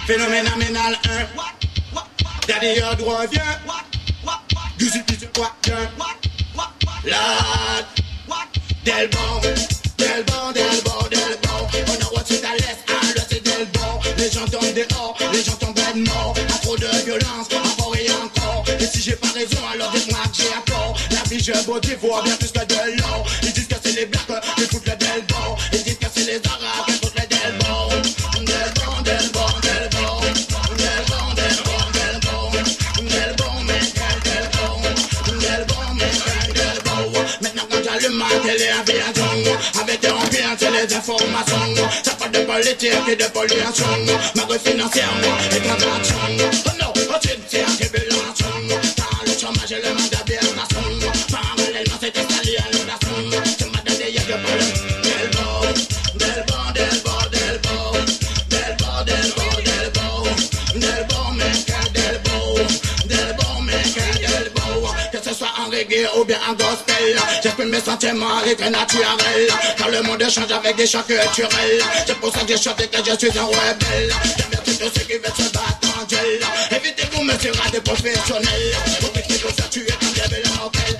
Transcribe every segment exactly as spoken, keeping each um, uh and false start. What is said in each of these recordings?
Phénoménal un. Derrière droit vient. Guzi qui se croit bien. Là. Delbon. Delbon, Delbon, Delbon. On a reçu à l'est, à l'ouest c'est Delbon. Les gens tombent dehors, les gens tombent de mort. À trop de violence, encore et encore. Et si j'ai pas raison, alors dites-moi que j'ai accord. La vie, je beau voir bien plus que de l'or. Ils disent que c'est les blacks qui foutent le Delbon. Ils disent que c'est les arabes qui foutent le Delbon. Delbon, Delbon, Delbon. Delbon, Delbon, Delbon. Delbon, mais quel Delbon. Delbon, mais quel Delbon. Maintenant quand j'allume ma télé, avec des ambiances et les informations. Ça parle de politique et de pollution. Ma rue financière, moi, et transaction. Oh non, oh c'est un révélation. Dans le chômage et le manque d'habitation. Parallèlement, c'est installé à l'inflation. C'est ma donné, y'a que pas le Delbon. Delbon, Delbon, Delbon. Delbon, Delbon, Delbon. Delbon, mais quel Delbon. Delbon, mais quel Delbon. Que ce soit en reggae ou bien en gospel, j'exprime mes sentiments et très naturels. Car le monde change avec des chants culturels. C'est pour ça que j'ai chanté que je suis un rebelle. J'aime bien tous ceux qui veulent se battre en duel. Évitez-vous, monsieur, à des professionnels. Pour que vous faire tuer comme des belles mortelles.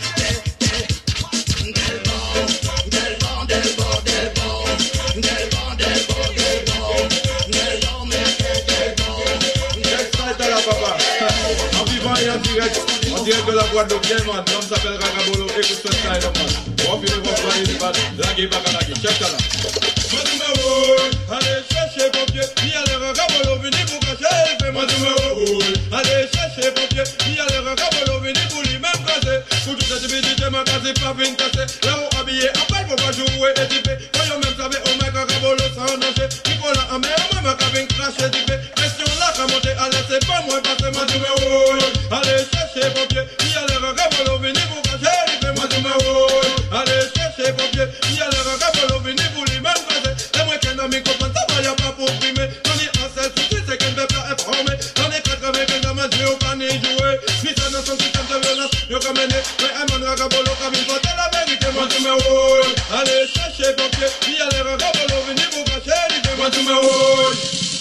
Delbon, Delbon, Delbon, Delbon. Delbon, Delbon, Delbon. Delbon, mais quel Delbon. J'extrait à la papa. En vivant et en direct. En direct de la Guadeloupe, bien man, l'homme s'appelle Ragabolo, écoute ce style de man. Bon, puis le bon plan, il va draguer, pas draguer, check ça là. Moi tu me roules, allez chercher pompier, il y a le Ragabolo, venez pour cacher, fais-moi tu me roules, allez chercher pompier, il y a le Ragabolo, venez pour lui-même casser, pour toute cette visite, ma casse, pas une cassée, là-haut habillé, en paille, pour pas jouer et tiper, voyons même savez, oh my Ragabolo, sans danger, Nicolas, en mer, ma cabine craché, tiper, question là, qu'à monter, allez, c'est pas moi, passez, moi tu me roules, allez chercher pompier, il y a le Ragabolo, venez pour cacher, fais-moi tu me roules, allez chercher pompier, il y a le Ragabolo, venez pour lui-même casser, les moins qu'un ami comprend, ça va, y'a pas pour primer, on y a celle souci, c'est qu'elle ne veut pas être formée, on est quatre-vingts ans, mais Dieu, pas ni jouer, ni ça dans son système de violence, y'a qu'à mener, mais un man Ragabolo, comme il faut la vérité, moi tu me roules, allez chercher pompier, il y a le Ragabolo, venez pour cacher, fais-moi tu me roules.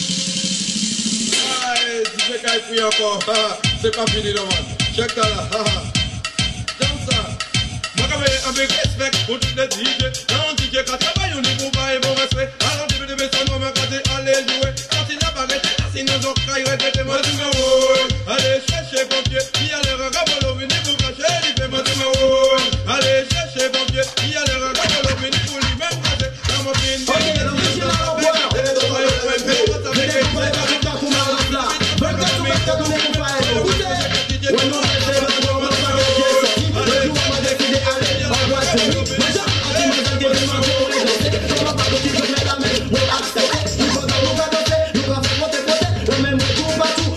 Aïe, tu sais qu'il prie encore, c'est pas fini le monde, check ça là, comme ça. Moi quand même avec respect pour tous les D J, non D J qui travaille au niveau bas et bon respect, alors tu veux de son nom, regardez, allez jouer, quand il n'a pas arrêté, sinon donc quand il répète, moi tu me roules, allez chercher pompier, il y a le Ragabolo, venez pour cacher, fais-moi tu me roules, allez chercher pompier, il y a le Ragabolo, venez pour lui-même cacher, dans mon film, Même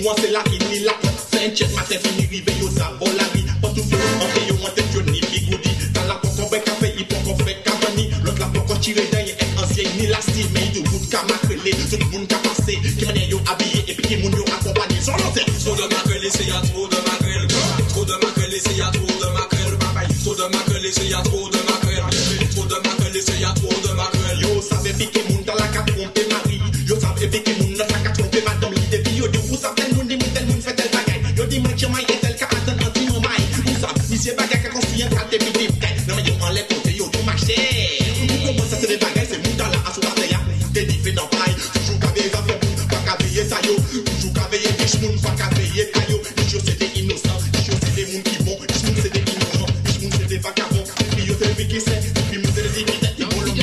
moi c'est la qui ni la porte. C'est un check matin fini rivé yo ça bon la vie. Pas tout fait en fait yo en tête yo ni bigoudi. Dans la porte on fait café il prend qu'on fait cavani. L'autre la porte tiré derrière est ancien ni la style mais de bout de macrelé. Tout le monde qui a passé qui manière yo habillé et puis qui moun yo accompagné. Son nom c'est trop de macrelé c'est y'a trop de macrel. Trop de macrelé c'est y'a trop de macrel. Trop de macrelé c'est y'a trop de macrel. Trop de macrelé c'est y'a trop de macrel. Yo savait piquer moun dans la carte tromper Marie. Yo savait piquer moun dans la carte tromper madame l'idée vie. Yo dit où ça tel moun dit tel moun fait tel bagaille. Yo dit moi qui maille et tel cas attend anti mon maille. Où ça monsieur bagaille qui construit un carte et puis des têtes. Non mais yo en les côté yo tout marché. Comment ça c'est des bagailles c'est moun dans la asso dans terre. Des diffé dans paille. Toujours qu'avait ça fait moun pas qu'avait ça yo. Toujours qu'avait riche moun pas qu'avait caillou. Yo c'est des innocents. Yo c'est des moun qui vont. Yo c'est des ignorants. Yo c'est des vagabonds. Puis yo c'est des qui c'est. Puis moun c'est des qui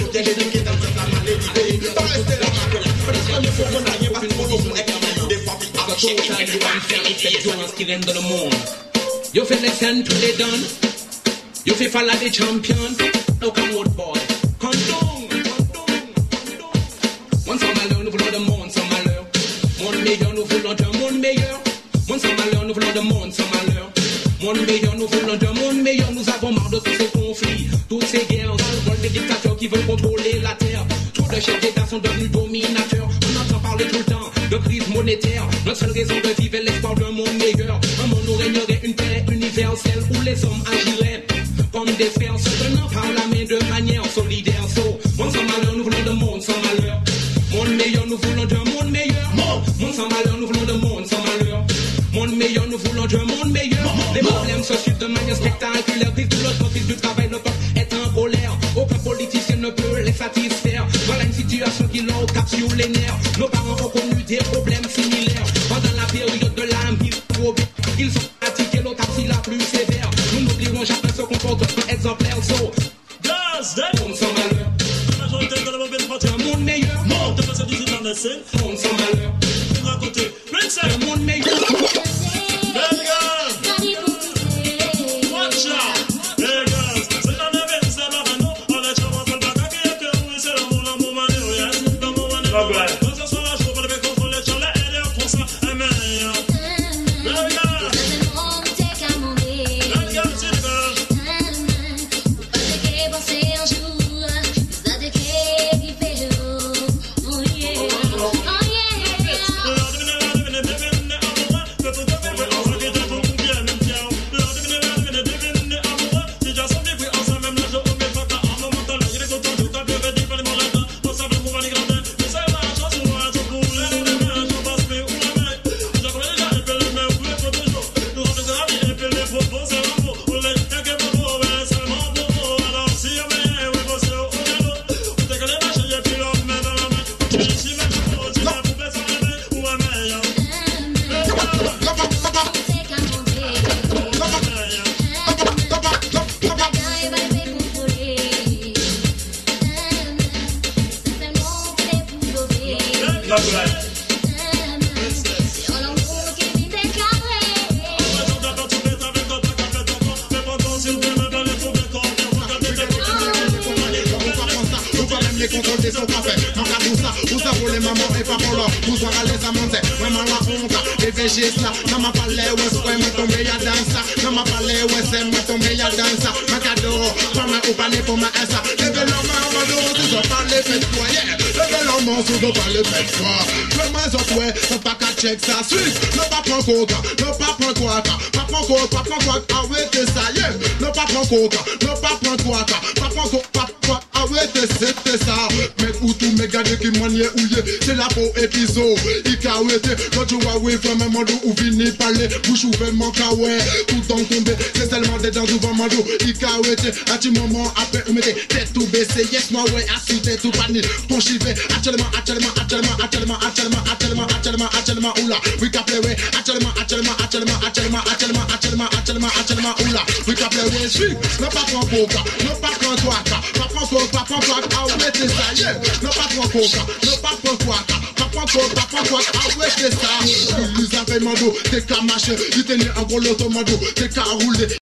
qui règne dans le monde. Yo fait les scènes tous les dons. Yo fait fall à des champions. No come out boy. Condom, condom, condom. Mon sans malheur, nous voulons de monde sans malheur. Monde meilleur, nous voulons d'un monde meilleur. Mon sans malheur, nous voulons de monde sans malheur. Monde meilleur, nous voulons d'un monde meilleur. Nous avons marre de tous ces conflits, toutes ces guerres, ras-le-bol des dictateurs qui veulent contrôler la terre. Trop de chefs d'État sont devenus dominateurs. On entend parler tout le temps de crise monétaire. Notre seule raison de vivre est l'espoir d'un monde meilleur. Un monde où régnerait une paix universelle, où les hommes agiraient comme des frères, se tenant par la main de manière solidaire. So, monde sans malheur, nous voulons de monde sans malheur. Monde meilleur, nous voulons d'un monde meilleur. Monde sans malheur, nous voulons de monde sans malheur. Monde meilleur, nous voulons d'un monde meilleur. Les problèmes se suivent de manière spectaculaire. Vive tout l'autre fils du travail, le peuple est en colère. Aucun politicien ne peut les satisfaire. Voilà une situation qui leur capture les nerfs. Nos parents ont connu des problèmes similaires. Pendant la période de la microbe, ils ont pratiqué l'autarcie la plus sévère. Nous n'oublierons jamais ce comportement exemplaire. So, monde sans malheur. Un monde meilleur. Monde sans malheur. Un monde meilleur. Check ça suite, ne pas prendre coca, ne pas prendre coca, pas prendre coca, pas prendre coca, arrêtez ça, yeah. Ne pas prendre coca, ne pas prendre coca, pas prendre coca, pas prendre, arrêtez c'était ça. Mais où tout mes gars qui manier ouillé, c'est la peau épisode. Il a arrêté, quand tu vois oui, from un monde où vini parler, bouche ouverte, mon kawaii, tout en tombé, c'est seulement des dents devant mon dos. Il a arrêté, à petit moment après, vous mettez tête tout baissée, yes, moi, ouais, assis, tête tout panique, ton chivet, actuellement, actuellement, actuellement, actuellement, actuellement, actuellement, actuellement, actuellement, oula, we can play way, actuellement, actuellement, actuellement, actuellement, actuellement, actuellement, actuellement, actuellement, oula, we can play way, suis, ne pas prendre coca, ne pas prendre coca, pas prendre coca, pas prendre coca, arrêtez ça, yeah, ne pas prendre coca, ne pas prendre coca, pas prendre coca, pas prendre coca, arrêtez ça, ils avaient mon dos, t'es qu'à marcher, ils tenaient un gros loto mon dos, t'es qu'à rouler.